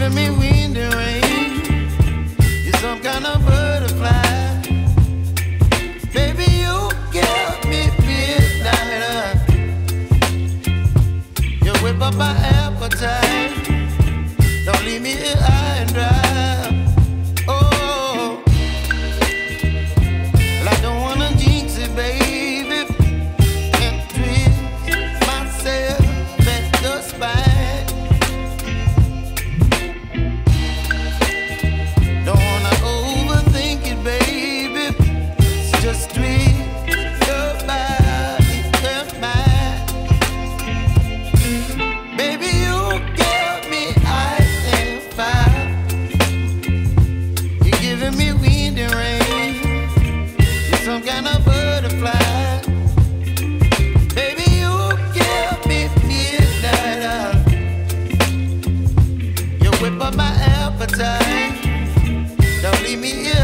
giving me wind and rain. You're some kind of butterfly. Baby, you give me midnight. You whip up my appetite. Don't leave me here high and dry. Oh, well, I don't wanna jinx it, baby, and twist myself at the spine. Don't wanna overthink it, baby. It's just twist your body and mine. Baby, you give me ice and fire. You're giving me wind and rain. You're some kind of butterfly. Baby, you give me midnight. You whip up my appetite. Don't leave me here